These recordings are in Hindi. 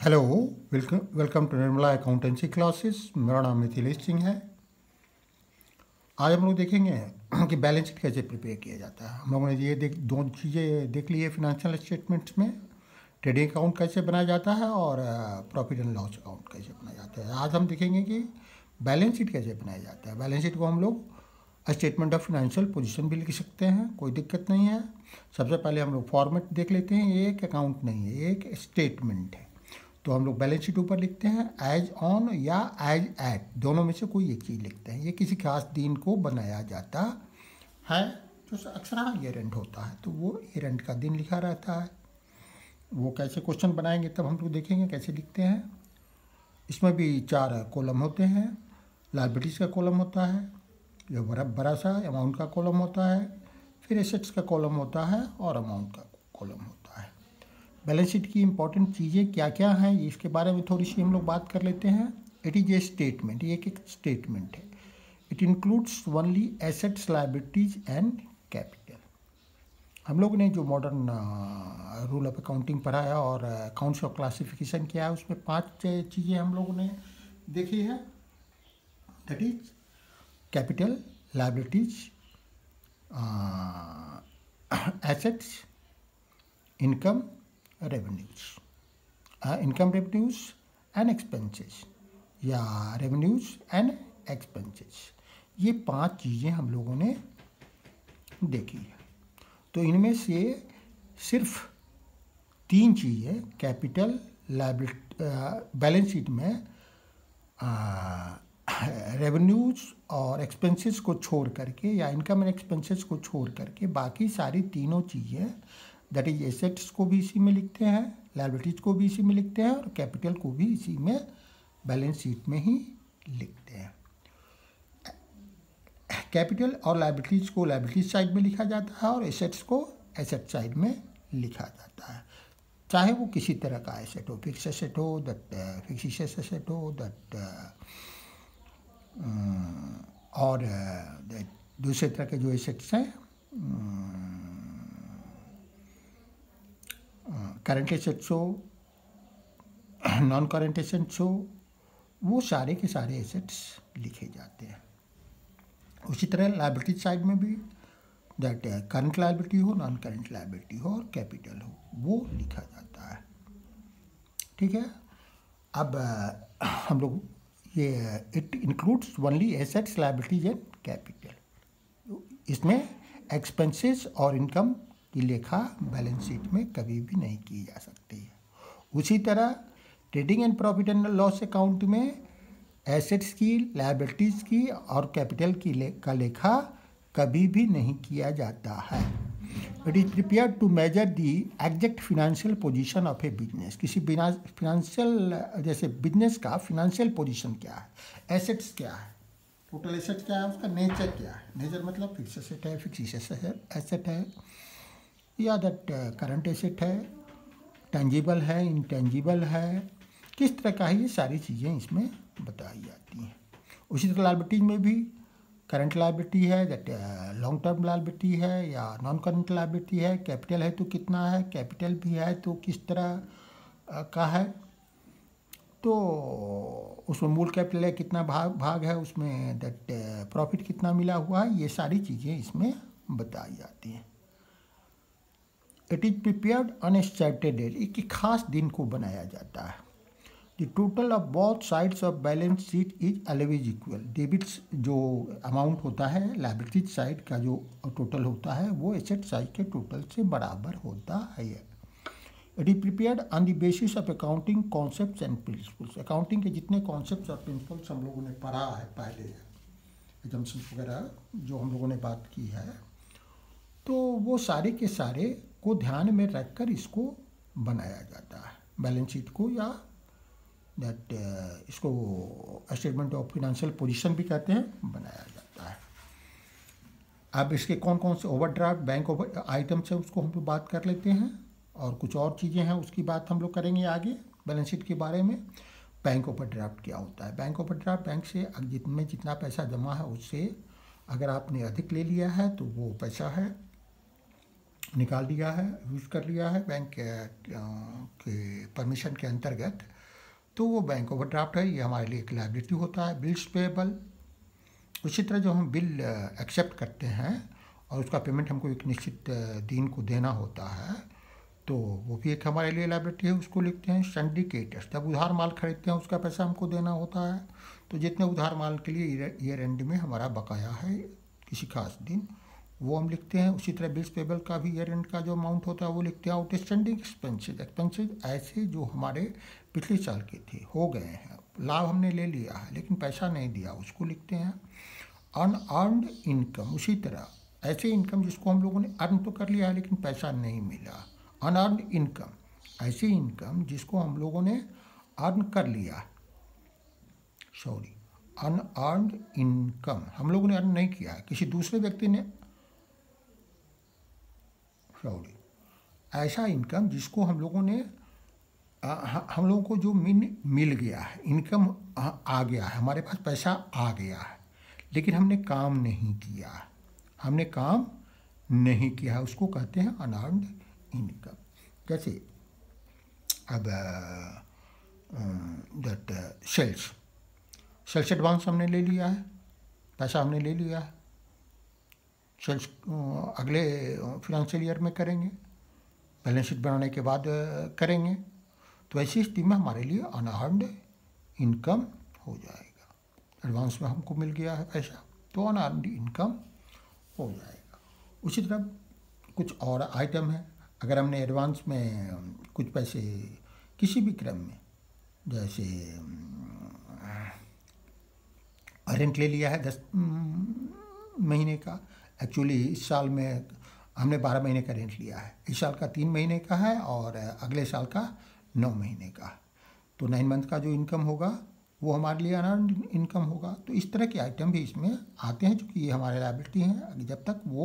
Hello. Welcome welcome to Nirmala accountancy classes. मेरा नाम मिथिलेश सिंह है। आज हम लोग देखेंगे कि बैलेंस शीट कैसे प्रिपेयर किया जाता है। हम लोगों ने ये दो चीज़ें देख ली है फिनेंशियल स्टेटमेंट्स में। ट्रेडिंग अकाउंट कैसे बनाया जाता है और प्रॉफिट एंड लॉस अकाउंट कैसे बनाया जाता है। आज हम देखेंगे कि बैलेंस शीट कैसे बनाया जाता है। बैलेंस शीट को हम लोग स्टेटमेंट ऑफ फिनेंशियल पोजीशन भी लिख सकते हैं, कोई दिक्कत नहीं है। सबसे पहले हम लोग फॉर्मेट देख लेते हैं। ये एक अकाउंट नहीं है, ये एक स्टेटमेंट है। तो हम लोग बैलेंस शीट ऊपर लिखते हैं एज ऑन या एज एट, दोनों में से कोई एक चीज़ लिखते हैं। ये किसी खास दिन को बनाया जाता है जो अक्सर ईयर एंड होता है, तो वो ईयर एंड का दिन लिखा रहता है। वो कैसे क्वेश्चन बनाएंगे तब हम लोग देखेंगे कैसे लिखते हैं। इसमें भी 4 कॉलम होते हैं। लायबिलिटीज़ का कॉलम होता है, जो बड़ा सा अमाउंट का कॉलम होता है। फिर एसेट्स का कॉलम होता है और अमाउंट का कॉलम होता है। बैलेंस शीट की इंपॉर्टेंट चीज़ें क्या क्या हैं इसके बारे में थोड़ी सी हम लोग बात कर लेते हैं। इट इज़ ए स्टेटमेंट, ये एक स्टेटमेंट है। It includes only assets, liabilities and capital. हम लोग ने जो मॉडर्न रूल ऑफ अकाउंटिंग पढ़ा है और अकाउंट्स ऑफ क्लासिफिकेशन किया है, उसमें 5 चीज़ें हम लोगों ने देखी है। That is capital, liabilities, assets, income, revenues, income, revenues and expenses, या रेवेन्यूज एंड एक्सपेंसेस। ये 5 चीज़ें हम लोगों ने देखी है। तो इनमें से सिर्फ 3 चीज़ें कैपिटल, लायबिलिटी, बैलेंस शीट में रेवेन्यूज और एक्सपेंसेस को छोड़ करके, या इनकम एंड एक्सपेंसेस को छोड़ करके, बाकी सारी तीनों चीज़ें दैट इज एसेट्स को भी इसी में लिखते हैं, लायबिलिटीज को भी इसी में लिखते हैं और कैपिटल को भी इसी में बैलेंस शीट में ही लिखते हैं। कैपिटल और लायबिलिटीज को लायबिलिटीज साइड में लिखा जाता है और एसेट्स को एसेट साइड में लिखा जाता है। चाहे वो किसी तरह का एसेट हो, फिक्स एसेट हो, दैट फिक्स एसेट हो, दैट और दूसरे तरह के जो एसेट्स हैं, करंट एसेट्स हो, नॉन करंट एसेट्स हो, वो सारे के सारे एसेट्स लिखे जाते हैं। उसी तरह लायबिलिटी साइड में भी दैट करंट लायबिलिटी हो, नॉन करंट लायबिलिटी हो और कैपिटल हो, वो लिखा जाता है। ठीक है। अब हम लोग ये it includes only assets, liabilities and capital. इसमें एक्सपेंसेस और इनकम की लेखा बैलेंस शीट में कभी भी नहीं की जा सकती है। उसी तरह trading and profit and loss account में एसेट्स की, लायबिलिटीज़ की और कैपिटल की का लेखा कभी भी नहीं किया जाता है। It is prepared to measure the exact financial position of a business. किसी फिनेंशियल, जैसे बिजनेस का फिनेंशियल पोजीशन क्या है, एसेट्स क्या है, टोटल एसेट्स क्या है, उसका नेचर क्या है। नेचर मतलब फिक्स एसेट है, फिक्स एसेट है, या दैट करंट एसेट है, टेंजिबल है, इंटेंजिबल है, किस तरह का है, ये सारी चीज़ें इसमें बताई जाती हैं। उसी तरह लायबिलिटीज में भी करंट लायबिलिटी है, दैट लॉन्ग टर्म लायबिलिटी है या नॉन करंट लायबिलिटी है, कैपिटल है तो कितना है, कैपिटल भी है तो किस तरह का है, तो उसमें मूल कैपिटल है कितना भाग है उसमें, दैट प्रॉफिट कितना मिला हुआ है, ये सारी चीज़ें इसमें बताई जाती हैं। It is prepared on a certain date, एक खास दिन को बनाया जाता है। The total of both sides of balance sheet is always equal. Debits जो अमाउंट होता है, लायबिलिटीज साइड का जो टोटल होता है, वो एसेट साइड के टोटल से बराबर होता है। It is prepared on the basis of accounting concepts and principles. Accounting के जितने कॉन्सेप्ट्स और प्रिंसिपल्स हम लोगों ने पढ़ा है पहले, एजम्पशंस वगैरह जो हम लोगों ने बात की है, तो वो सारे के सारे को ध्यान में रखकर इसको बनाया जाता है बैलेंस शीट को, या दैट इसको स्टेटमेंट ऑफ फिनेंशियल पोजीशन भी कहते हैं, बनाया जाता है। अब इसके कौन कौन से ओवरड्राफ्ट, बैंक ओवर आइटम्स है, उसको हम लोग बात कर लेते हैं, और कुछ और चीज़ें हैं उसकी बात हम लोग करेंगे आगे बैलेंस शीट के बारे में। बैंक ओवरड्राफ्ट क्या होता है? बैंक ओवरड्राफ्ट बैंक से जितना पैसा जमा है उससे अगर आपने अधिक ले लिया है तो वो पैसा है निकाल दिया है, यूज़ कर लिया है बैंक के परमिशन के अंतर्गत, तो वो बैंक ओवरड्राफ्ट है, ये हमारे लिए एक लायबिलिटी होता है। बिल्स पेएबल, उसी तरह जो हम बिल एक्सेप्ट करते हैं और उसका पेमेंट हमको एक निश्चित दिन को देना होता है, तो वो भी एक हमारे लिए लायबिलिटी है, उसको लिखते हैं। सिंडिकेटर्स, जब उधार माल खरीदते हैं उसका पैसा हमको देना होता है, तो जितने उधार माल के लिए ईयर एंड में हमारा बकाया है किसी खास दिन, वो हम लिखते हैं। उसी तरह बिल्स पेबल का भी ईयर एंड का जो अमाउंट होता है वो लिखते हैं। आउटस्टैंडिंग एक्सपेंसेज ऐसे जो हमारे पिछले साल के थे, हो गए हैं, लाभ हमने ले लिया है लेकिन पैसा नहीं दिया, उसको लिखते हैं। अनअर्नड इनकम, उसी तरह ऐसे इनकम जिसको हम लोगों ने अर्न तो कर लिया है लेकिन पैसा नहीं मिला। अनअर्नड इनकम, ऐसी इनकम जिसको हम लोगों ने अर्न कर लिया, सॉरी, अनअर्नड इनकम हम लोगों ने अर्न नहीं किया है, किसी दूसरे व्यक्ति ने, सॉरी, ऐसा इनकम जिसको हम लोगों ने हम लोगों को जो मिल गया है, इनकम आ गया है, हमारे पास पैसा आ गया है, लेकिन हमने काम नहीं किया, हमने काम नहीं किया, उसको कहते हैं अनअर्नड इनकम। जैसे अब दैट सेल्स एडवांस हमने ले लिया है, पैसा हमने ले लिया है, सेल्स अगले फिनेंशियल ईयर में करेंगे, बैलेंस शीट बनाने के बाद करेंगे, तो ऐसी स्थिति में हमारे लिए अनअर्नड इनकम हो जाएगा। एडवांस में हमको मिल गया है पैसा, तो अनअर्नड इनकम हो जाएगा। उसी तरह कुछ और आइटम है, अगर हमने एडवांस में कुछ पैसे किसी भी क्रम में, जैसे रेंट ले लिया है 10 महीने का, एक्चुअली इस साल में हमने 12 महीने का रेंट लिया है, इस साल का 3 महीने का है और अगले साल का 9 महीने का, तो 9 मंथ का जो इनकम होगा वो हमारे लिए अनअर्नड इनकम होगा। तो इस तरह के आइटम भी इसमें आते हैं, चूँकि ये हमारे लायबिलिटी हैं, जब तक वो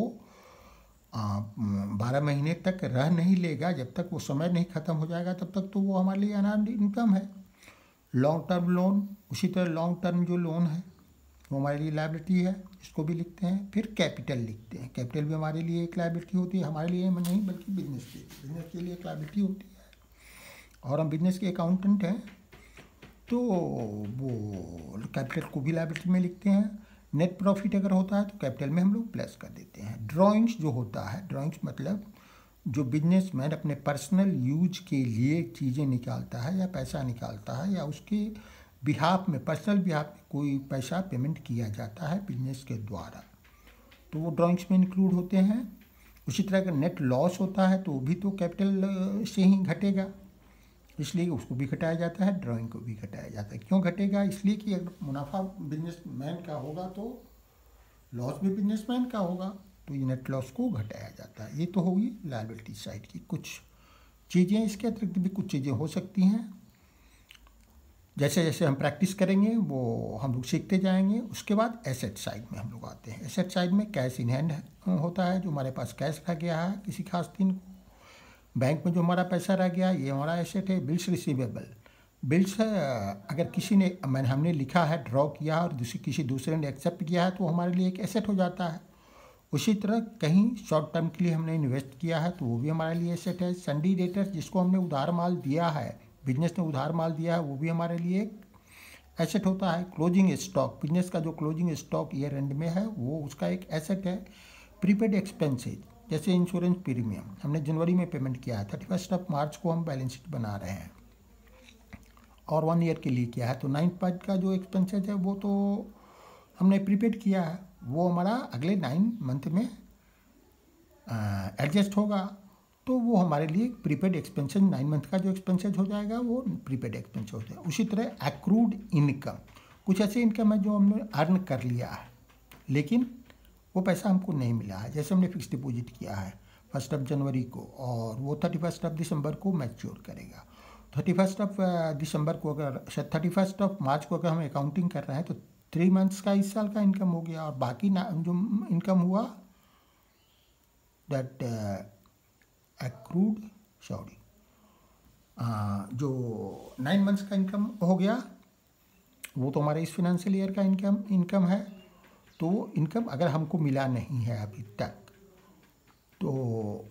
12 महीने तक रह नहीं लेगा, जब तक वो समय नहीं ख़त्म हो जाएगा, तब तक तो वो हमारे लिए अनअर्नड इनकम है। लॉन्ग टर्म लोन, उसी तरह लॉन्ग टर्म जो लोन है वो हमारे लिए लायबिलिटी है, इसको भी लिखते हैं। फिर कैपिटल लिखते हैं, कैपिटल भी हमारे लिए एक लायबिलिटी होती है, हमारे लिए नहीं बल्कि बिजनेस के लिए एक लायबिलिटी होती है, और हम बिजनेस के अकाउंटेंट हैं, तो वो कैपिटल को भी लायबिलिटी में लिखते हैं। नेट प्रॉफिट अगर होता है तो कैपिटल में हम लोग प्लस कर देते हैं। ड्राइंग्स जो होता है, ड्राइंग्स मतलब जो बिजनेसमैन अपने पर्सनल यूज के लिए चीज़ें निकालता है या पैसा निकालता है, या उसके बिहाफ में, पर्सनल बिहाफ में कोई पैसा पेमेंट किया जाता है बिजनेस के द्वारा, तो वो ड्राइंग्स में इंक्लूड होते हैं। उसी तरह अगर नेट लॉस होता है तो वो भी तो कैपिटल से ही घटेगा, इसलिए उसको भी घटाया जाता है, ड्राइंग को भी घटाया जाता है। क्यों घटेगा? इसलिए कि अगर मुनाफा बिजनेसमैन का होगा तो लॉस भी बिजनेसमैन का होगा, तो ये नेट लॉस को घटाया जाता है। ये तो होगी लायबिलिटी साइड की कुछ चीज़ें। इसके अतिरिक्त भी कुछ चीज़ें हो सकती हैं, जैसे जैसे हम प्रैक्टिस करेंगे वो हम लोग सीखते जाएंगे। उसके बाद एसेट साइड में हम लोग आते हैं। एसेट साइड में कैश इन हैंड होता है, जो हमारे पास कैश रह गया है किसी खास दिन को, बैंक में जो हमारा पैसा रह गया, ये हमारा एसेट है। बिल्स रिसीवेबल, बिल्स अगर किसी ने हमने लिखा है, ड्रॉ किया और किसी दूसरे ने एक्सेप्ट किया है, तो हमारे लिए एक एसेट हो जाता है। उसी तरह कहीं शॉर्ट टर्म के लिए हमने इन्वेस्ट किया है तो वो भी हमारे लिए एसेट है। सन्डी डेटर्स, जिसको हमने उधार माल दिया है, बिजनेस ने उधार माल दिया है, वो भी हमारे लिए एक एसेट होता है। क्लोजिंग स्टॉक, बिजनेस का जो क्लोजिंग स्टॉक ईयर एंड में है वो उसका एक एसेट है। प्रीपेड एक्सपेंसेज, जैसे इंश्योरेंस प्रीमियम हमने जनवरी में पेमेंट किया है, 31 मार्च को हम बैलेंस शीट बना रहे हैं और 1 ईयर के लिए किया है, तो 9 पार्ट का जो एक्सपेंसेज है वो तो हमने प्रीपेड किया है, वो हमारा अगले 9 मंथ में एडजस्ट होगा, तो वो हमारे लिए प्रीपेड एक्सपेंसेज 9 मंथ का जो एक्सपेंसेज हो जाएगा वो प्रीपेड एक्सपेंसेज हो जाएगा। उसी तरह एक्रूड इनकम, कुछ ऐसे इनकम है जो हमने अर्न कर लिया है लेकिन वो पैसा हमको नहीं मिला है, जैसे हमने फिक्स डिपॉजिट किया है 1 जनवरी को और वो 31 दिसंबर को मैच्योर करेगा। 31 दिसंबर को अगर 31 मार्च को अगर हम अकाउंटिंग कर रहे हैं तो 3 मंथ्स का इस साल का इनकम हो गया, और बाकी जो इनकम हुआ दैट एक्रूड, सॉरी, जो 9 मंथ्स का इनकम हो गया वो तो हमारे इस फिनेंशियल ईयर का इनकम है। तो वो इनकम अगर हमको मिला नहीं है अभी तक, तो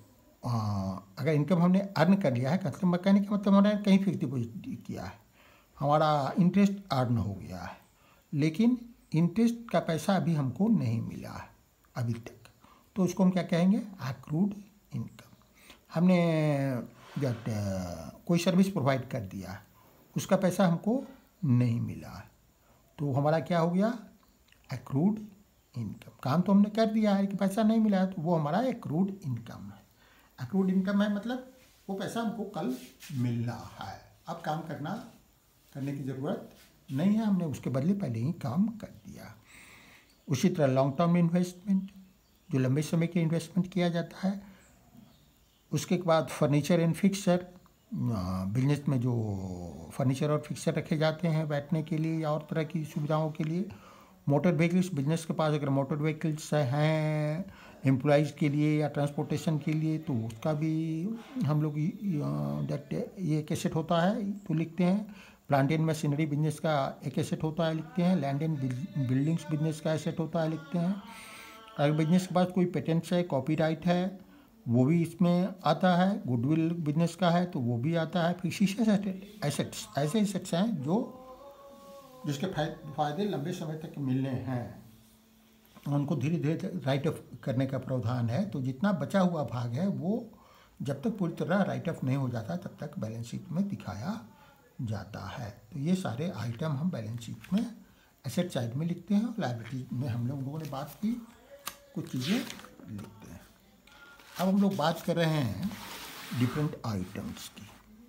अगर इनकम हमने अर्न कर लिया है, कस्टमर कहने का मतलब हमारा कहीं फिक्स डिपॉजिट किया है, हमारा इंटरेस्ट अर्न हो गया है, लेकिन इंटरेस्ट का पैसा अभी हमको नहीं मिला है अभी तक, तो उसको हम क्या कहेंगे, एक्रूड इनकम। हमने जब कोई सर्विस प्रोवाइड कर दिया है, उसका पैसा हमको नहीं मिला है, तो हमारा क्या हो गया, एक्रूड इनकम। काम तो हमने कर दिया है कि पैसा नहीं मिला है, तो वो हमारा एक्रूड इनकम है। एक्रूड इनकम है मतलब वो पैसा हमको कल मिलना है, अब काम करने की ज़रूरत नहीं है, हमने उसके बदले पहले ही काम कर दिया। उसी तरह लॉन्ग टर्म इन्वेस्टमेंट, जो लंबे समय के इन्वेस्टमेंट किया जाता है। उसके बाद फर्नीचर एंड फिक्सर, बिजनेस में जो फर्नीचर और फिक्सर रखे जाते हैं बैठने के लिए या और तरह की सुविधाओं के लिए। मोटर व्हीकल्स, बिजनेस के पास अगर मोटर व्हीकल्स हैं एम्प्लॉइज़ के लिए या ट्रांसपोर्टेशन के लिए, तो उसका भी हम लोग दैट ये एक एसेट होता है तो लिखते हैं। प्लांट एंड मशीनरी बिजनेस का एक एसेट होता है, लिखते हैं। लैंड एंड बिल्डिंग्स बिजनेस का एसेट होता है, लिखते हैं। अगर बिजनेस के पास कोई पेटेंट्स है, कॉपीराइट है, वो भी इसमें आता है। गुडविल बिजनेस का है तो वो भी आता है। फिक्सिस एसेट्स ऐसे एसेट्स हैं जिसके फायदे लंबे समय तक मिलने हैं, उनको धीरे धीरे राइट ऑफ करने का प्रावधान है। तो जितना बचा हुआ भाग है वो जब तक पूरी तरह राइट ऑफ नहीं हो जाता तब तक बैलेंस शीट में दिखाया जाता है। तो ये सारे आइटम हम बैलेंस शीट में एसेट साइड में लिखते हैं, और लायबिलिटी में हम लोगों ने बात की कुछ चीज़ें लिखते हैं। अब हम लोग बात कर रहे हैं डिफरेंट आइटम्स की,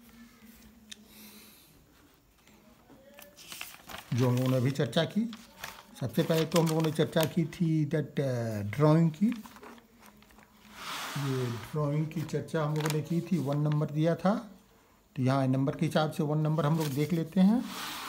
जो हम लोगों ने अभी चर्चा की। सबसे पहले तो हम लोगों ने चर्चा की थी दैट ड्राइंग की। ये ड्राइंग की चर्चा हम लोगों ने की थी, 1 नंबर दिया था, तो यहाँ नंबर के हिसाब से 1 नंबर हम लोग देख लेते हैं।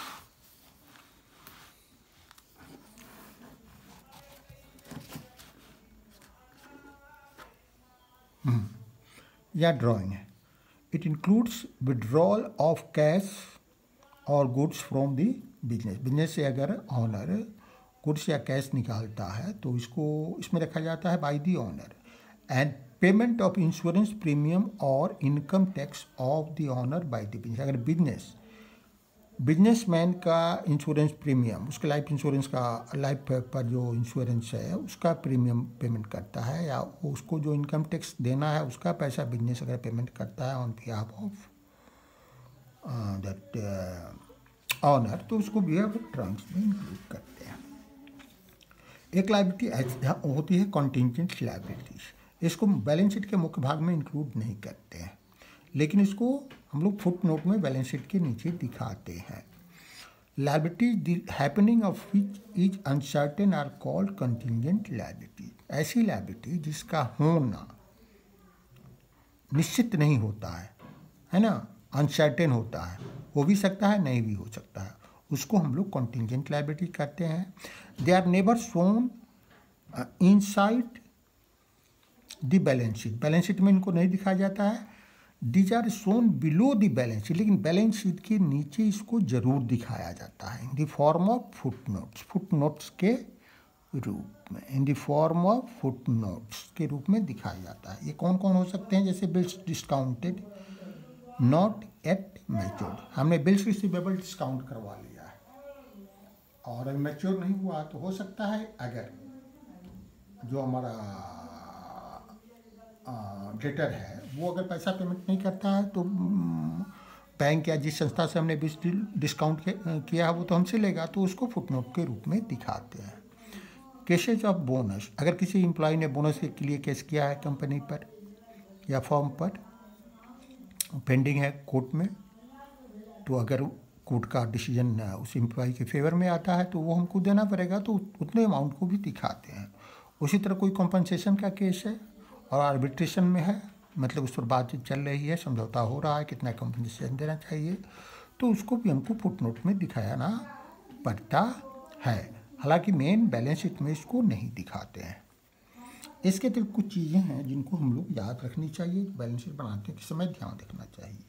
या ड्राइंग है, it includes withdrawal of cash और goods from the business. Business से अगर ऑनर गुड्स या कैश निकालता है तो इसमें रखा जाता है by the owner. And payment of insurance premium और income tax of the owner by the business. अगर बिजनेसमैन का इंश्योरेंस प्रीमियम, उसके लाइफ इंश्योरेंस का, लाइफ पर जो इंश्योरेंस है उसका प्रीमियम पेमेंट करता है, या उसको जो इनकम टैक्स देना है उसका पैसा बिजनेस अगर पेमेंट करता है on behalf of that owner, तो उसको भी हम ड्राइंग्स में इंक्लूड करते हैं। एक लायबिलिटी होती है कॉन्टिंजेंट लायबिलिटीज। इसको बैलेंस शीट के मुख्य भाग में इंक्लूड नहीं करते हैं, लेकिन इसको हम लोग फुट नोट में बैलेंस शीट के नीचे दिखाते हैं। Liability happening of which is uncertain are called contingent liability. ऐसी लायबिलिटी जिसका होना निश्चित नहीं होता है ना, अनसर्टेन होता है, हो भी सकता है नहीं भी हो सकता है, उसको हम लोग कंटिंजेंट लायबिलिटी कहते हैं। They are never shown inside the balance sheet. Balance sheet में इनको नहीं दिखाया जाता है। These are shown below the balance sheet, लेकिन बैलेंस शीट के नीचे इसको जरूर दिखाया जाता है in the form of foot notes. Foot notes के रूप में, in the form of foot notes के रूप में दिखाया जाता है। ये कौन कौन हो सकते हैं, जैसे bills discounted, not at matured. हमने बिल्स रिसीवेबल डिस्काउंट करवा लिया है और अभी मैच्योर नहीं हुआ, तो हो सकता है अगर जो हमारा डेटर है वो अगर पैसा पेमेंट नहीं करता है तो बैंक या जिस संस्था से हमने डिस्काउंट किया है वो तो हमसे लेगा, तो उसको फुटनोट के रूप में दिखाते हैं। केसेज ऑफ बोनस, अगर किसी एम्प्लॉय ने बोनस के लिए केस किया है कंपनी पर या फर्म पर, पेंडिंग है कोर्ट में, तो अगर कोर्ट का डिसीजन उस एम्प्लॉय के फेवर में आता है तो वो हमको देना पड़ेगा, तो उतने अमाउंट को भी दिखाते हैं। उसी तरह कोई कॉम्पनसेशन का केस है और आर्बिट्रेशन में है, मतलब उस पर बातचीत चल रही है, समझौता हो रहा है कितना कॉम्पनसेशन देना चाहिए, तो उसको भी हमको फुटनोट में दिखाना पड़ता है। हालांकि मेन बैलेंस शीट में इसको नहीं दिखाते हैं। इसके अतिरिक्त कुछ चीज़ें हैं जिनको हम लोग याद रखनी चाहिए, बैलेंस शीट बनाते के समय ध्यान रखना चाहिए।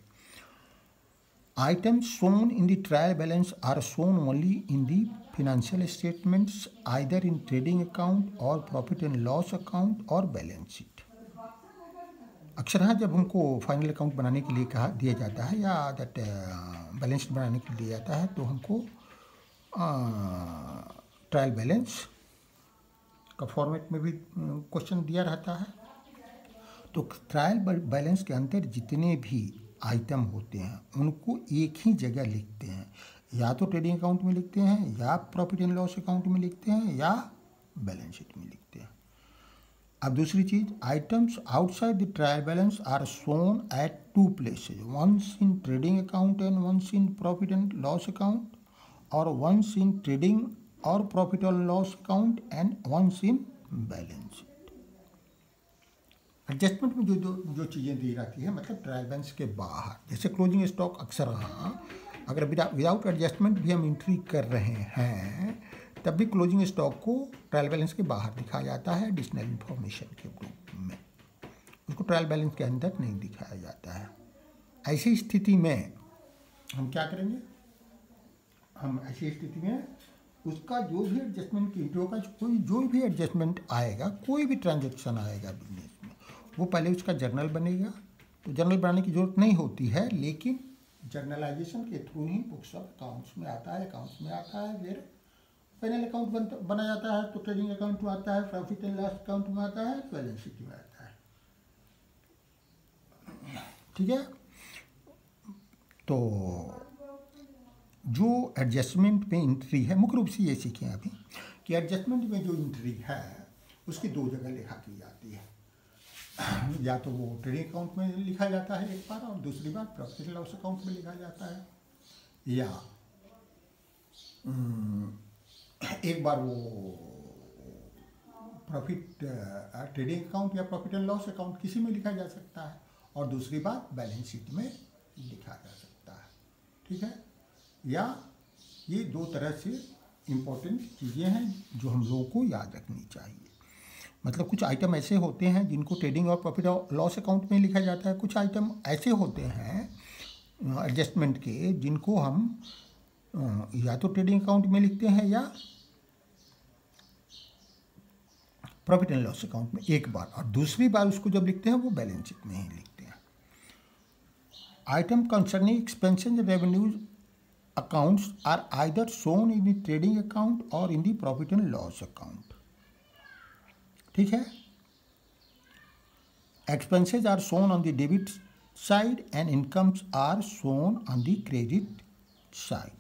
Items shown in the trial balance are shown only in the financial statements, either in trading account or profit and loss account or balance sheet. अक्सर हाँ जब हमको फाइनल अकाउंट बनाने के लिए कहा दिया जाता है या दैट बैलेंस बनाने के लिए दिया जाता है तो हमको ट्रायल बैलेंस का फॉर्मेट में भी क्वेश्चन दिया रहता है। तो ट्रायल बैलेंस के अंदर जितने भी आइटम होते हैं उनको एक ही जगह लिखते हैं, या तो ट्रेडिंग अकाउंट में लिखते हैं या प्रॉफिट एंड लॉस अकाउंट में लिखते हैं या बैलेंस शीट में लिखते हैं। अब दूसरी चीज़, items outside the trial balance are shown at 2 places, once in trading account and once in profit and loss account, और वंस इन ट्रेडिंग और प्रॉफिट और loss account and once in balance sheet. Adjustment में जो चीज़ें दी जाती है मतलब ट्रायल बैलेंस के बाहर, जैसे क्लोजिंग स्टॉक अक्सर अगर विदाउट एडजस्टमेंट भी हम एंट्री कर रहे हैं तब भी क्लोजिंग स्टॉक को ट्रायल बैलेंस के बाहर दिखाया जाता है एडिशनल इन्फॉर्मेशन के रूप में, उसको ट्रायल बैलेंस के अंदर नहीं दिखाया जाता है। ऐसी स्थिति में हम क्या करेंगे, हम ऐसी स्थिति में उसका जो भी एडजस्टमेंट की एंट्री होगा, कोई जो भी एडजस्टमेंट आएगा, कोई भी ट्रांजेक्शन आएगा बिजनेस में, वो पहले उसका जर्नल बनेगा। तो जर्नल बनाने की जरूरत नहीं होती है, लेकिन जर्नलाइजेशन के थ्रू ही बुक्स ऑफ अकाउंट्स में आता है, फिर फाइनल अकाउंट बना जाता है, तो ट्रेडिंग अकाउंट में आता है, प्रॉफिट एंड लॉस अकाउंट में आता है, बैलेंस शीट में आता है। ठीक है, तो जो एडजस्टमेंट में एंट्री है, मुख्य रूप से ये सीखें अभी कि एडजस्टमेंट में जो एंट्री है उसकी 2 जगह लिखा की जाती है, या तो वो ट्रेडिंग अकाउंट में लिखा जाता है एक बार, और दूसरी बार प्रॉफिट एंड लॉस अकाउंट में लिखा जाता है, या एक बार वो प्रॉफिट ट्रेडिंग अकाउंट या प्रॉफिट एंड लॉस अकाउंट किसी में लिखा जा सकता है, और दूसरी बार बैलेंस शीट में लिखा जा सकता है। ठीक है, या ये 2 तरह से इम्पोर्टेंट चीज़ें हैं जो हम लोगों को याद रखनी चाहिए। मतलब कुछ आइटम ऐसे होते हैं जिनको ट्रेडिंग और प्रॉफिट और लॉस अकाउंट में लिखा जाता है, कुछ आइटम ऐसे होते हैं एडजस्टमेंट के जिनको हम या तो ट्रेडिंग अकाउंट में लिखते हैं या प्रॉफिट एंड लॉस अकाउंट में एक बार, और दूसरी बार उसको जब लिखते हैं वो बैलेंस शीट में ही लिखते हैं। Item concerning expenses and revenues accounts are either shown in the trading account और in the profit and loss account. ठीक है, expenses are shown on the debit side and incomes are shown on the credit side.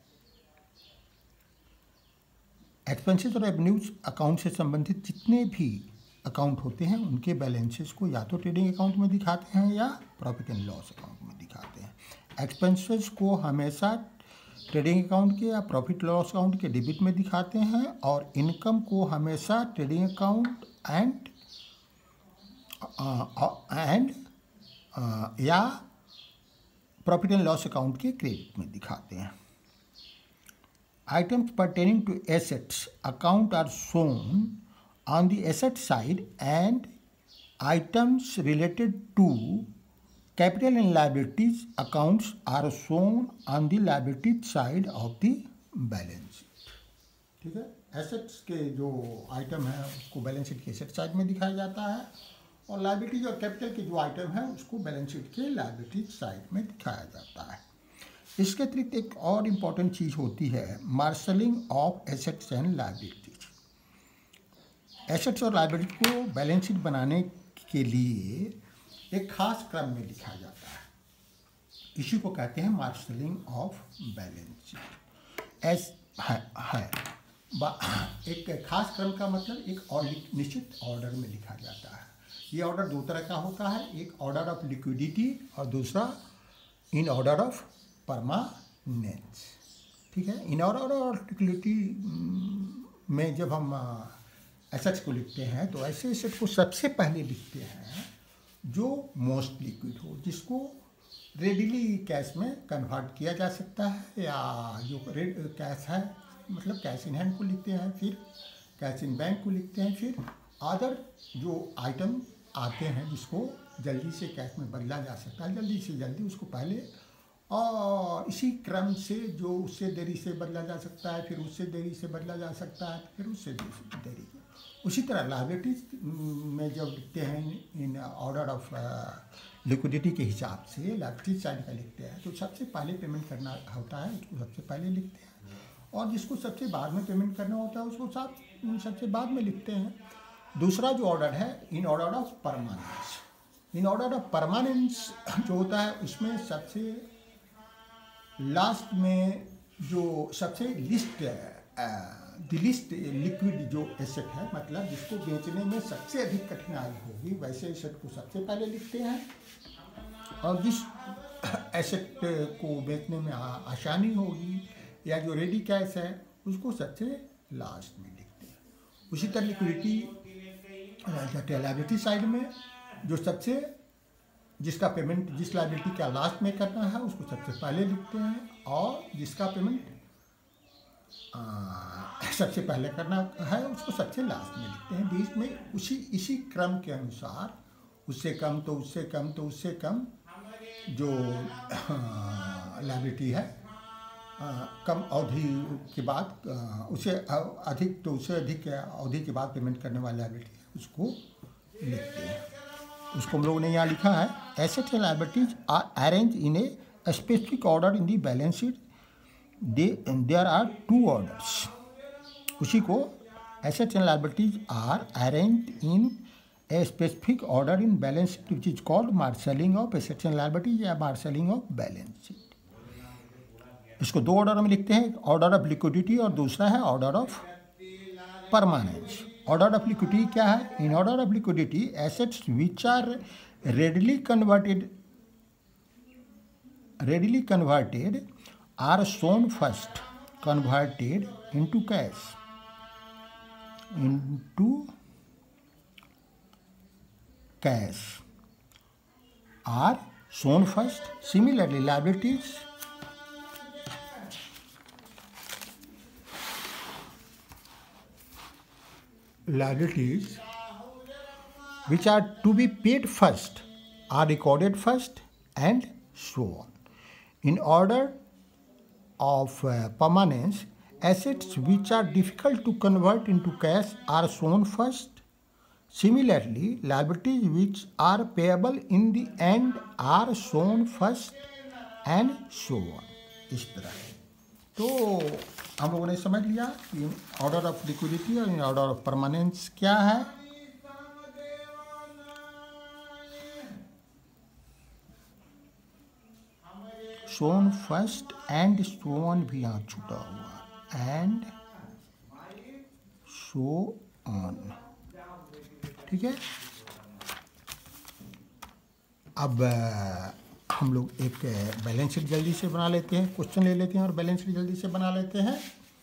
Expenses और रेवेन्यूज अकाउंट से संबंधित जितने भी अकाउंट होते हैं उनके बैलेंसेस को या तो ट्रेडिंग अकाउंट में दिखाते हैं या प्रॉफिट एंड लॉस अकाउंट में दिखाते हैं। एक्सपेंसेस को हमेशा ट्रेडिंग अकाउंट के या प्रॉफिट लॉस अकाउंट के डेबिट में दिखाते हैं, और इनकम को हमेशा ट्रेडिंग अकाउंट एंड या प्रॉफिट एंड लॉस अकाउंट के क्रेडिट में दिखाते हैं। Items pertaining to assets account are shown on the asset side, and items related to capital and liabilities accounts are shown on the liability side of the balance sheet. ठीक है, एसेट्स के जो आइटम है उसको बैलेंस शीट के एसेट साइड में दिखाया जाता है, और लायबिलिटीज और कैपिटल के जो आइटम है उसको बैलेंस शीट के लायबिलिटी साइड में दिखाया जाता है। इसके अतिरिक्त एक और इम्पॉर्टेंट चीज़ होती है marshalling of assets and liabilities. Assets और लायबिलिटी को बैलेंस शीट बनाने के लिए एक खास क्रम में लिखा जाता है, इसी को कहते हैं मार्शलिंग ऑफ बैलेंस शीट। एक खास क्रम का मतलब एक और निश्चित ऑर्डर में लिखा जाता है। ये ऑर्डर 2 तरह का होता है, एक ऑर्डर ऑफ लिक्विडिटी और दूसरा इन ऑर्डर ऑफ परमानेंस। ठीक है, इन ऑर्डर ऑफ लिक्विडिटी में जब हम एसेट्स को लिखते हैं तो ऐसे एसेट को सबसे पहले लिखते हैं जो मोस्ट लिक्विड हो, जिसको रेडिली कैश में कन्वर्ट किया जा सकता है, या जो कैश है मतलब कैश इन हैंड को लिखते हैं, फिर कैश इन बैंक को लिखते हैं, फिर अदर जो आइटम आते हैं जिसको जल्दी से कैश में बदला जा सकता है, जल्दी से जल्दी उसको पहले, और इसी क्रम से जो उससे देरी से बदला जा सकता है, फिर उससे देरी से बदला जा सकता है, फिर उससे देरी उसी तरह लायबिलिटीज में जब लिखते हैं इन ऑर्डर ऑफ लिक्विडिटी के हिसाब से लायबिलिटीज साइड का लिखते हैं तो सबसे पहले पेमेंट करना होता है उसको सबसे पहले लिखते हैं, और जिसको सबसे बाद में पेमेंट करना होता है उसको सबसे बाद में लिखते हैं। दूसरा जो ऑर्डर है in order of permanence. In order of permanence जो होता है उसमें सबसे लास्ट में जो सबसे लिस्ट लिक्विड जो एसेट है, मतलब जिसको बेचने में सबसे अधिक कठिनाई होगी वैसे एसेट को सबसे पहले लिखते हैं, और जिस एसेट को बेचने में आसानी होगी या जो रेडी कैश है उसको सबसे लास्ट में लिखते हैं। उसी तरह लिक्विडिटी लायबिलिटी साइड में जो सबसे जिसका पेमेंट जिस लायबिलिटी का लास्ट में करना है उसको सबसे पहले लिखते हैं, और जिसका पेमेंट सबसे पहले करना है उसको सबसे लास्ट में लिखते हैं। बीच में इसी क्रम के अनुसार उससे कम तो उससे कम तो उससे कम जो लायबिलिटी है कम अवधि के बाद उसे अधिक तो उससे अधिक अवधि के बाद पेमेंट करने वाली लायबिलिटी उसको लिखते हैं। उसको हम लोगों ने यहाँ लिखा है assets and liabilities are arrange in a specific order in the balance sheet. There are two orders. उसी को assets and liabilities are arrange in a specific order in balance sheet which is called marshalling of assets and liabilities या मार्शलिंग ऑफ बैलेंस शीट। इसको दो ऑर्डर में लिखते हैं, ऑर्डर ऑफ लिक्विडिटी और दूसरा है order of permanence. Order of liquidity क्या है? In order of liquidity assets which are readily converted are shown first, converted into cash, are shown first. Similarly, liabilities which are to be paid first are recorded first, and so on. In order of permanence, assets which are difficult to convert into cash are shown first. Similarly, liabilities which are payable in the end are shown first, and so on. इस तरह तो हम लोगों ने समझ लिया कि ऑर्डर ऑफ लिक्विडिटी और ऑर्डर ऑफ परमानेंस क्या है। शोन फर्स्ट एंड शोन भी यहाँ छूटा हुआ, एंड शो ऑन, ठीक है। अब हम लोग एक बैलेंस शीट जल्दी से बना लेते हैं, क्वेश्चन ले लेते हैं और बैलेंस शीट जल्दी से बना लेते हैं।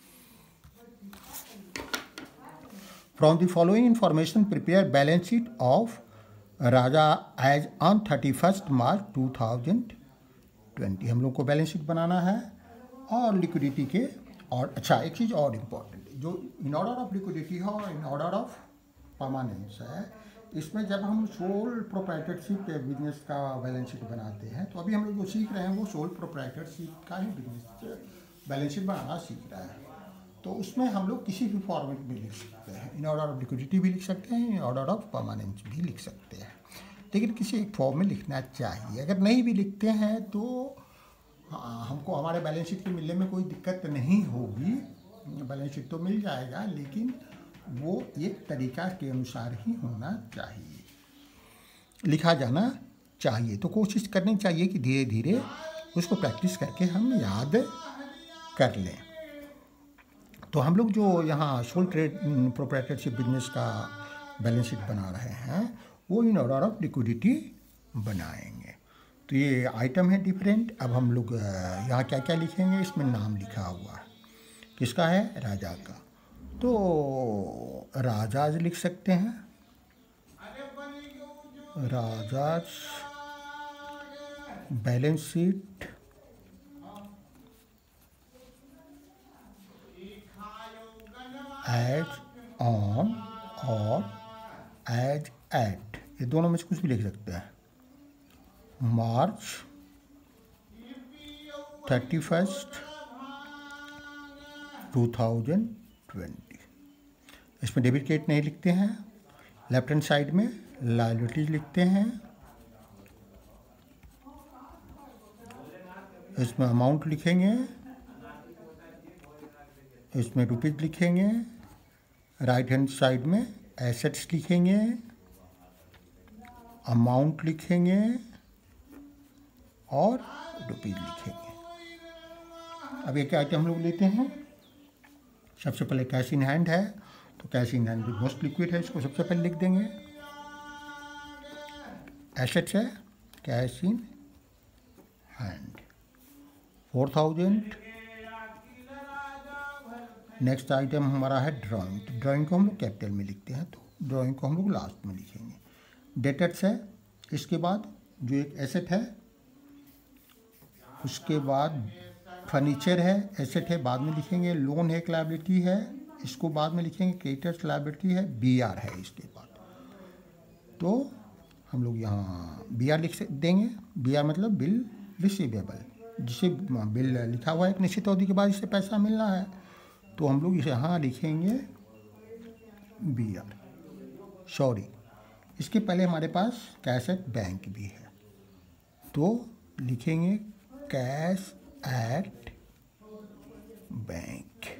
From the following information prepare balance sheet of Raja as on 31 March 2020। हम लोग को बैलेंस शीट बनाना है और लिक्विडिटी के, और अच्छा एक चीज़ और इम्पोर्टेंट जो इन ऑर्डर ऑफ लिक्विडिटी है और इन ऑर्डर ऑफ परमानेंस है, इसमें जब हम सोल प्रोप्राइटरशिप बिजनेस का बैलेंस शीट बनाते हैं तो अभी हम लोग जो सीख रहे हैं वो सोल प्रोप्राइटरशिप का ही बिजनेस बैलेंस शीट बनाना सीख रहे हैं। तो उसमें हम लोग किसी भी फॉर्मेट में लिख सकते हैं, इन ऑर्डर ऑफ लिक्विडिटी भी लिख सकते हैं, इन ऑर्डर ऑफ परमानेंस भी लिख सकते हैं, लेकिन किसी एक फॉर्म में लिखना चाहिए। अगर नहीं भी लिखते हैं तो हमको हमारे बैलेंस शीट के मिलने में कोई दिक्कत नहीं होगी, बैलेंस शीट तो मिल जाएगा, लेकिन वो एक तरीका के अनुसार ही होना चाहिए, लिखा जाना चाहिए। तो कोशिश करनी चाहिए कि धीरे धीरे उसको प्रैक्टिस करके हम याद कर लें। तो हम लोग जो यहाँ सोल ट्रेड प्रोप्राइटरशिप बिजनेस का बैलेंस शीट बना रहे हैं वो इन ऑर्डर ऑफ लिक्विडिटी बनाएंगे। तो ये आइटम है डिफरेंट। अब हम लोग यहाँ क्या क्या लिखेंगे, इसमें नाम लिखा हुआ है, किसका है? राजा का। तो राजाज लिख सकते हैं, Raja's balance sheet as on और एज एट, ये दोनों में से कुछ भी लिख सकते हैं। मार्च 31, 2020। इसमें डेबिट क्रेडिट नहीं लिखते हैं। लेफ्ट हैंड साइड में लायबिलिटीज लिखते हैं। इसमें अमाउंट लिखेंगे, इसमें रुपीज लिखेंगे। राइट हैंड साइड में एसेट्स लिखेंगे, अमाउंट लिखेंगे और रुपीज लिखेंगे। अब एक आइटम हम लोग लेते हैं। सबसे पहले कैश इन हैंड है, तो cash in hand most liquid है, इसको सबसे पहले लिख देंगे। एसेट्स है cash in hand 4000। Next item हमारा है ड्राइंग। तो ड्राइंग को हम लोग कैपिटल में लिखते हैं, तो ड्राइंग को हम लोग लास्ट में लिखेंगे। डेटर्स है, इसके बाद जो एक एसेट है, उसके बाद फर्नीचर है, एसेट है, बाद में लिखेंगे। लोन है, एक लायबिलिटी है, इसको बाद में लिखेंगे। क्रेडिटर्स लायबिलिटी है, बीआर है इसके बाद। तो हम लोग यहाँ बीआर लिख देंगे। बीआर मतलब बिल रिसीवेबल, जिसे बिल लिखा हुआ है एक निश्चित अवधि के बाद इससे पैसा मिलना है, तो हम लोग इसे यहाँ लिखेंगे बीआर। सॉरी, इसके पहले हमारे पास कैश एट बैंक भी है, तो लिखेंगे कैश एट बैंक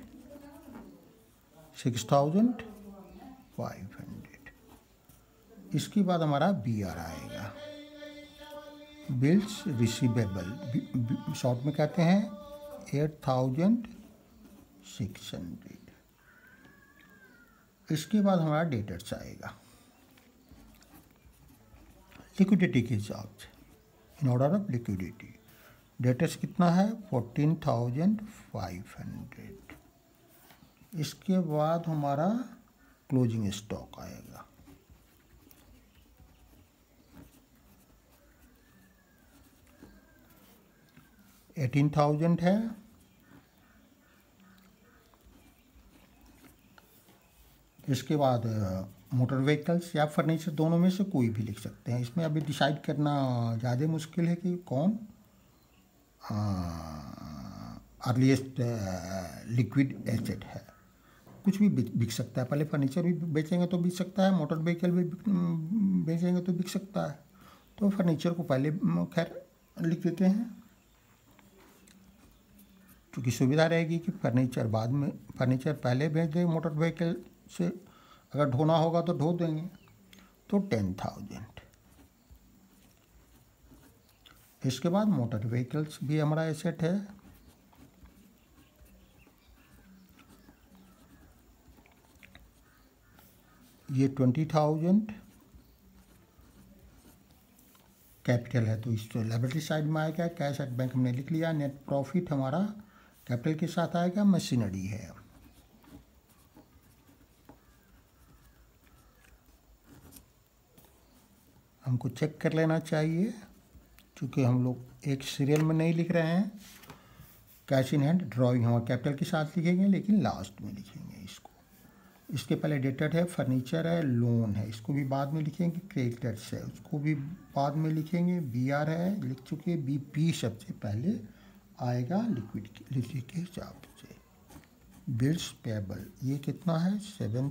6500। इसके बाद हमारा बीआर आएगा, बिल्स रिसीवेबल, शॉर्ट में कहते हैं 8600। इसके बाद हमारा डेटर्स आएगा लिक्विडिटी के हिसाब से, in order of liquidity. Debtors कितना है 14500। इसके बाद हमारा क्लोजिंग स्टॉक आएगा, $18,000 है। इसके बाद मोटर व्हीकल्स या फर्नीचर, दोनों में से कोई भी लिख सकते हैं। इसमें अभी डिसाइड करना ज़्यादा मुश्किल है कि कौन अर्लीस्ट लिक्विड एसेट है। कुछ भी बिक सकता है, पहले फर्नीचर भी बेचेंगे तो बिक सकता है, मोटर व्हीकल भी बेचेंगे तो बिक सकता है। तो फर्नीचर को पहले खैर लिख देते हैं, क्योंकि सुविधा रहेगी कि फर्नीचर बाद में, फर्नीचर पहले भेज दें। मोटर व्हीकल से अगर ढोना होगा तो ढो देंगे, तो 10,000। इसके बाद मोटर व्हीकल्स भी हमारा एसेट है, ये 20,000 कैपिटल है, तो इस लायबिलिटी साइड में आएगा। कैश एट बैंक हमने लिख लिया। नेट प्रॉफिट हमारा कैपिटल के साथ आएगा। मशीनरी है, हमको चेक कर लेना चाहिए, क्योंकि हम लोग एक सीरियल में नहीं लिख रहे हैं। कैश इन हैंड ड्राइंग हम कैपिटल के साथ लिखेंगे, लेकिन लास्ट में लिखेंगे इसको। इसके पहले डेटर है, फर्नीचर है, लोन है, इसको भी बाद में लिखेंगे। क्रेडिटर्स है, उसको भी बाद में लिखेंगे। बीआर है, लिख चुके। बीपी सबसे पहले आएगा लिक्विडिटी के हिसाब से। बिल्स पेबल, ये कितना है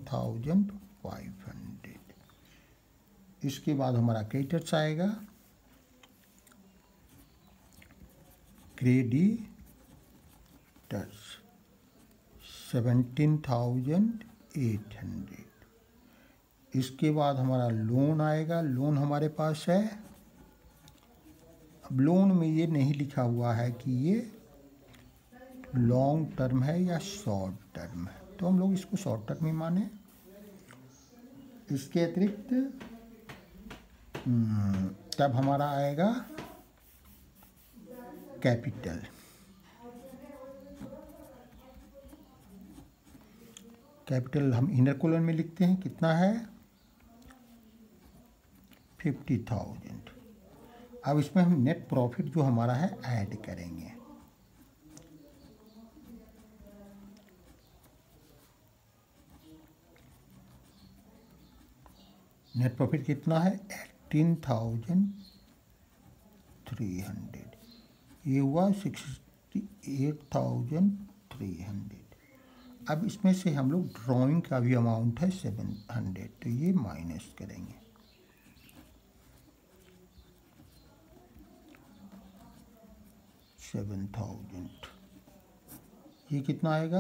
7500। इसके बाद हमारा क्रेडिटर्स आएगा, क्रेडिटर्स 17,800। इसके बाद हमारा लोन आएगा। लोन हमारे पास है, अब लोन में ये नहीं लिखा हुआ है कि ये लॉन्ग टर्म है या शॉर्ट टर्म है, तो हम लोग इसको शॉर्ट टर्म ही माने। इसके अतिरिक्त तब हमारा आएगा कैपिटल। कैपिटल हम इनर कोलन में लिखते हैं, कितना है 50,000। अब इसमें हम नेट प्रॉफिट जो हमारा है ऐड करेंगे। नेट प्रॉफिट कितना है 18,300। ये हुआ 68,300। अब इसमें से हम लोग ड्राइंग का भी अमाउंट है 700, तो ये माइनस करेंगे। 7000, ये कितना आएगा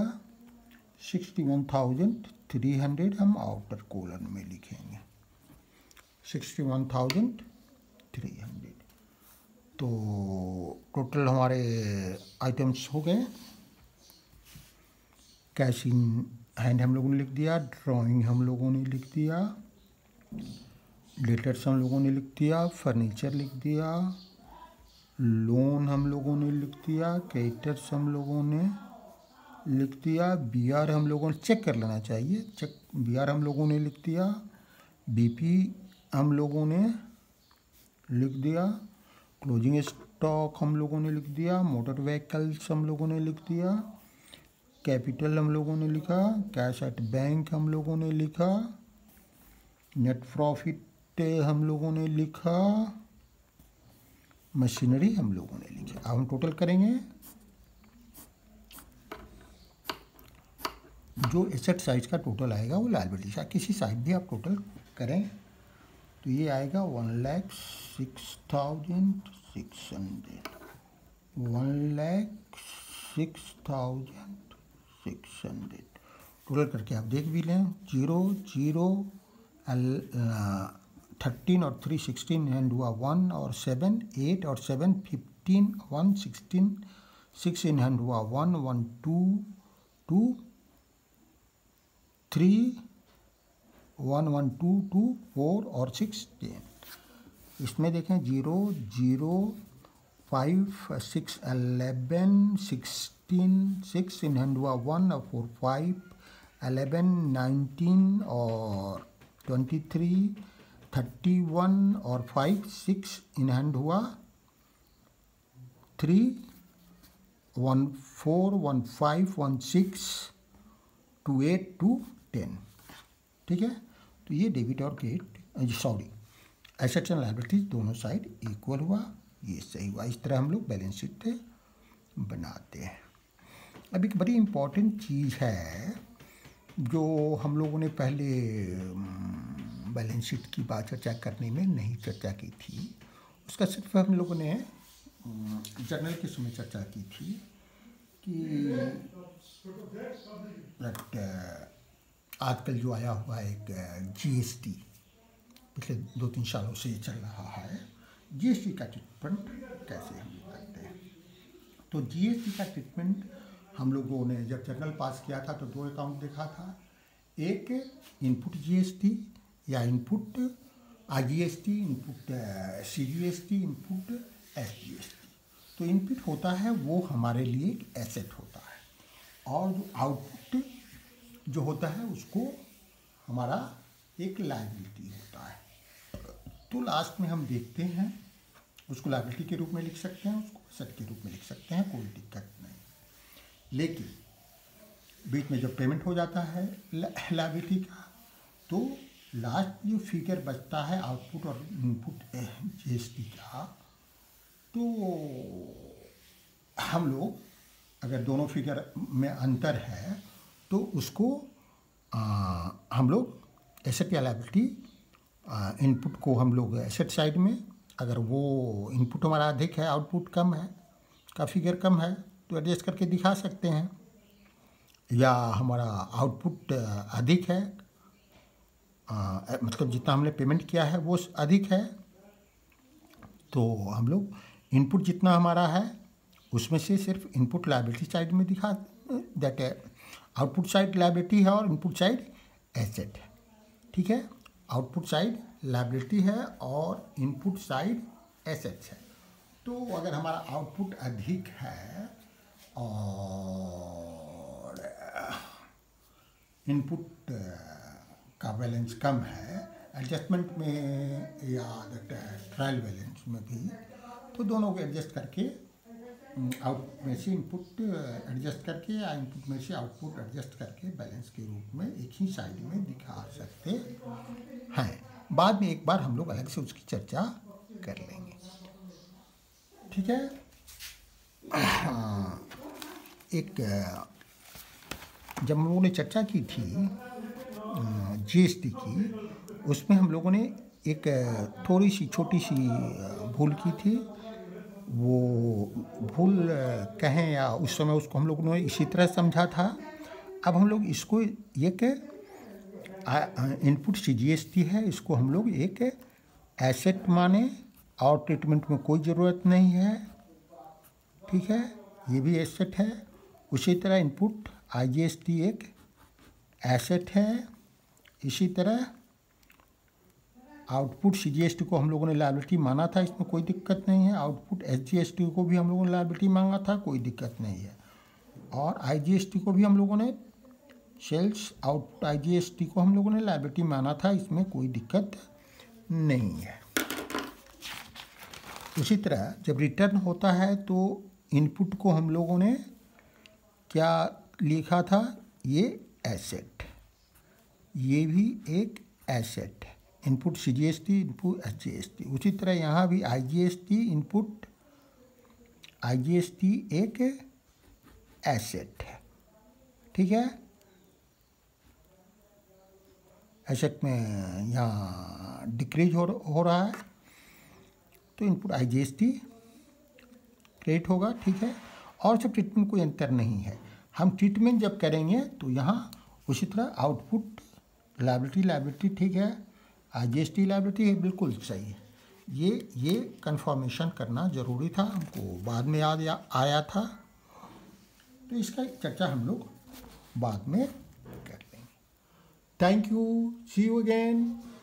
61,300, हम आउटर कोलन में लिखेंगे 61,300। तो टोटल हमारे आइटम्स हो गए। कैश इन हैंड हम लोगों ने लिख दिया, ड्राइंग हम लोगों ने लिख दिया, डेटर्स हम लोगों ने लिख दिया, फर्नीचर लिख दिया, लोन हम लोगों ने लिख दिया, क्रेडिटर्स हम लोगों ने लिख दिया, बीआर हम लोगों ने चेक कर लेना चाहिए, बीआर हम लोगों ने लिख दिया, बीपी हम लोगों ने लिख दिया, क्लोजिंग स्टॉक हम लोगों ने लिख दिया, मोटर व्हीकल्स हम लोगों ने लिख दिया, कैपिटल हम लोगों ने लिखा, कैश एट बैंक हम लोगों ने लिखा, नेट प्रॉफिट हम लोगों ने लिखा, मशीनरी हम लोगों ने लिखा। अब हम टोटल करेंगे। जो एसेट साइज का टोटल आएगा वो लायबिलिटी साइज, किसी साइड भी आप टोटल करें तो ये आएगा 1,06,600, 1,06,600 टोटल करके आप देख भी लें। 0 0 13 और 3 16 हैंड हुआ 1 और 7 8 और 7 15 1 16 6 इन हैंड हुआ 1 1 2 2 3 1 1 2 2 4 और 6 10। इसमें देखें 0 0 5 6 11 16 6 इन हैंड हुआ 1 और 4 5 11 19 और 23 31 और 5 6 इन हैंड हुआ 3 1 4 1 5 1 6 2 8 2 10। ठीक है, तो ये डेबिट और credit, sorry assets and liabilities दोनों साइड इक्वल हुआ, ये सही हुआ। इस तरह हम लोग बैलेंस शीट बनाते हैं। अब एक बड़ी इम्पॉर्टेंट चीज़ है जो हम लोगों ने पहले बैलेंस शीट की बात चर्चा करने में नहीं चर्चा की थी, उसका सिर्फ हम लोगों ने जर्नल के समय चर्चा की थी कि आजकल जो आया हुआ एक जीएसटी, पिछले 2-3 सालों से चल रहा है, जीएसटी का ट्रीटमेंट कैसे हम लोग करते हैं। तो जीएसटी का ट्रीटमेंट हम लोगों ने जब जर्नल पास किया था तो 2 अकाउंट देखा था, एक इनपुट जीएसटी या input IGST, input CGST, input SGST. तो इनपुट होता है वो हमारे लिए एक एसेट होता है, और जो आउटपुट जो होता है उसको हमारा एक लायबिलिटी होता है। तो लास्ट में हम देखते हैं, उसको लायबिलिटी के रूप में लिख सकते हैं, उसको एसेट के रूप में लिख सकते हैं, कोई दिक्कत नहीं। लेकिन बीच में जब पेमेंट हो जाता है लायबिलिटी का, तो लास्ट जो फिगर बचता है आउटपुट और इनपुट जीएसटी का, तो हम लोग अगर दोनों फिगर में अंतर है तो उसको हम लोग एसेट या लायबिलिटी, इनपुट को हम लोग एसेट साइड में, अगर वो इनपुट हमारा अधिक है आउटपुट कम है, का फिगर कम है, तो एडजस्ट करके दिखा सकते हैं, या हमारा आउटपुट अधिक है, मतलब जितना हमने पेमेंट किया है वो अधिक है, तो हम लोग इनपुट जितना हमारा है उसमें से सिर्फ इनपुट लायबिलिटी साइड में दिखा, दैट आउटपुट साइड लायबिलिटी है और इनपुट साइड एसेट है। ठीक है, आउटपुट साइड लायबिलिटी है और इनपुट साइड एसेट्स है। तो अगर हमारा आउटपुट अधिक है और इनपुट का बैलेंस कम है, एडजस्टमेंट में या ट्रायल बैलेंस में भी, तो दोनों को एडजस्ट करके आउटपुट में से इनपुट एडजस्ट करके या इनपुट में से आउटपुट एडजस्ट करके बैलेंस के रूप में एक ही साइड में दिखा सकते हैं। बाद में एक बार हम लोग अलग से उसकी चर्चा कर लेंगे। ठीक है, एक जब हम लोगों ने चर्चा की थी जीएसटी की, उसमें हम लोगों ने एक थोड़ी सी छोटी सी भूल की थी। वो भूल कहें या उस समय उसको हम लोगों ने इसी तरह समझा था। अब हम लोग इसको एक इनपुट सी जीएसटी है, इसको हम लोग एक एसेट माने और ट्रीटमेंट में कोई ज़रूरत नहीं है। ठीक है, ये भी एसेट है। उसी तरह इनपुट आईजीएसटी एक एसेट है। इसी तरह आउटपुट सीजीएसटी को हम लोगों ने लायबिलिटी माना था, इसमें कोई दिक्कत नहीं है। आउटपुट एसजीएसटी को भी हम लोगों ने लायबिलिटी मांगा था, कोई दिक्कत नहीं है। और आईजीएसटी को भी हम लोगों ने सेल्स आउटपुट आईजीएसटी को हम लोगों ने लायबिलिटी माना था, इसमें कोई दिक्कत नहीं है। उसी तरह जब रिटर्न होता है तो इनपुट को हम लोगों ने क्या लिखा था, ये एसेट, ये भी एक एसेट है। Input CGST, input SGST. उसी तरह यहाँ भी आईजीएसटी, इनपुट आईजीएसटी एक एसेट है। ठीक है, एसेट में यहाँ डिक्रीज हो रहा है तो इनपुट आईजीएसटी क्रेडिट होगा। ठीक है, और सब ट्रीटमेंट कोई अंतर नहीं है। हम ट्रीटमेंट जब करेंगे तो यहाँ उसी तरह आउटपुट लायबिलिटी ठीक है, आईजीएसटी लायबिलिटी है, बिल्कुल सही है। ये कंफर्मेशन करना ज़रूरी था, हमको बाद में याद आया था, तो इसका चर्चा हम लोग बाद में कर लेंगे। Thank you, see you again.